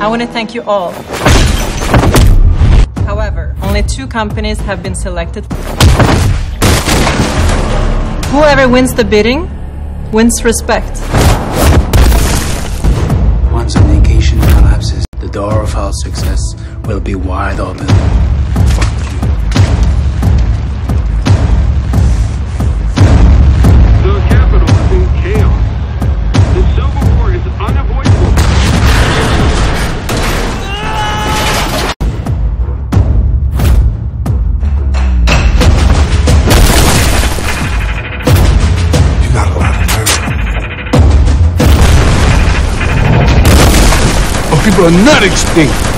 I want to thank you all. However, only 2 companies have been selected. Whoever wins the bidding wins respect. Once a negation collapses, the door of our success will be wide open. Fuck you. The capital is in chaos. The Civil War is unavoidable. You got a lot of nerve. Oh, people are not extinct.